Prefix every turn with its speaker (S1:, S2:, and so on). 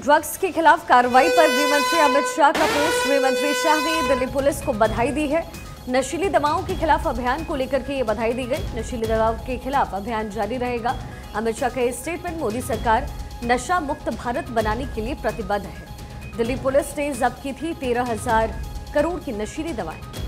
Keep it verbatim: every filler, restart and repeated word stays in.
S1: Drugs के खिलाफ कार्रवाई पर गृह मंत्री अमित शाह का पोस्ट। गृह मंत्री शाह ने दिल्ली पुलिस को बधाई दी है। नशीली दवाओं के खिलाफ अभियान को लेकर के ये बधाई दी गई। नशीली दवाओं के खिलाफ अभियान जारी रहेगा। अमित शाह का स्टेटमेंट, मोदी सरकार नशा मुक्त भारत बनाने के लिए प्रतिबद्ध है। दिल्ली पुलिस ने जब्त की थी तेरह हजार करोड़ की नशीली दवाएं।